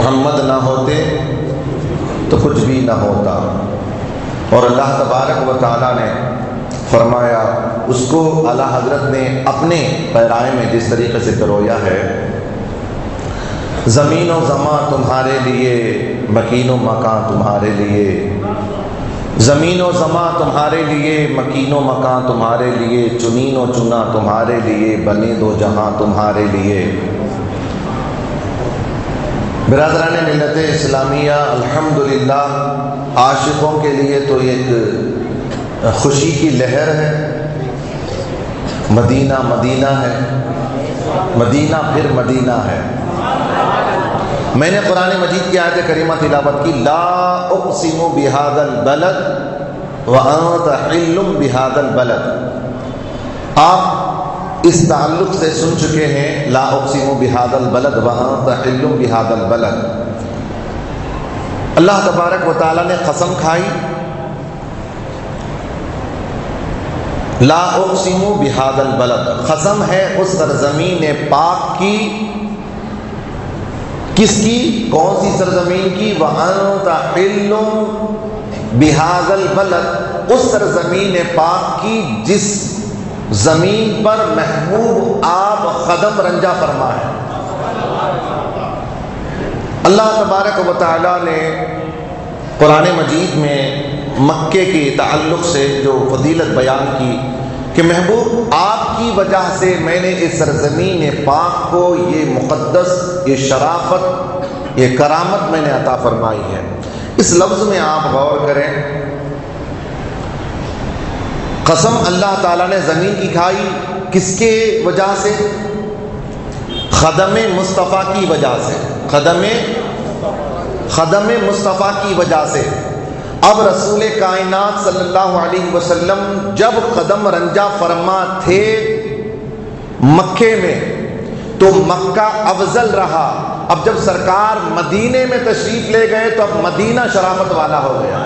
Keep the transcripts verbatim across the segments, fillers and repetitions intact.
محمد نہ ہوتے تو کچھ بھی نہ ہوتا۔ اور اللہ تبارک و تعالیٰ نے فرمایا، اس کو اعلیٰ حضرت نے اپنے پیرائے میں جس طریقے سے پرویا ہے، زمین و زمان تمہارے لیے، مکین و مکان تمہارے لیے، زمین و زمان تمہارے لیے، مکین و مکان تمہارے لیے، چنین و چنا تمہارے لیے، بنے دو جہاں تمہارے لیے۔ برادران ملت اسلامیہ، الحمدللہ عاشقوں کے لیے تو ایک خوشی کی لہر ہے۔ مدینہ مدینہ ہے، مدینہ پھر مدینہ ہے۔ میں نے قرآن مجید کی آیت کریمہ تلاوت کی، لا اقسم بہذا البلد وانت حل بہذا البلد۔ آپ اس تعلق سے سن چکے ہیں، لا اقسم بہذا البلد وانت حل بہذا البلد۔ اللہ تبارک و تعالیٰ نے قسم کھائی، لا اقسم بہذا البلد، قسم ہے اس سرزمین پاک کی۔ کس کی؟ کون سی سرزمین کی؟ وَأَنْتَ حِلٌّ بِهَذَا الْبَلَدِ، اس سرزمین پاک کی جس زمین پر محبوب آپ قدم رنجا فرما ہے۔ اللہ تبارک و تعالیٰ نے قرآن مجید میں مکے کے تعلق سے جو فضیلت بیان کی کہ محبوب آپ کی وجہ سے میں نے اس سرزمین پاک کو یہ مقدس، یہ شرافت، یہ کرامت میں نے عطا فرمائی ہے۔ اس لفظ میں آپ غور کریں، قسم اللہ تعالیٰ نے زمین کی کھائی، کس کے وجہ سے؟ خدم مصطفیٰ کی وجہ سے، خدم خدم مصطفیٰ کی وجہ سے۔ اب رسول کائنات صلی اللہ علیہ وسلم جب قدم رنجا فرما تھے مکے میں تو مکہ افضل رہا۔ اب جب سرکار مدینے میں تشریف لے گئے تو اب مدینہ شرافت والا ہو گیا۔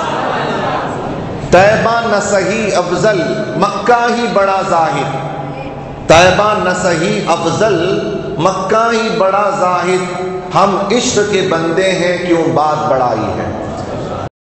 طیبہ نہ صحیح افضل، مکہ ہی بڑا زاہد۔ طیبہ نہ صحیح افضل، مکہ ہی بڑا زاہد۔ ہم عشق کے بندے ہیں، کیوں بات بڑائی ہے۔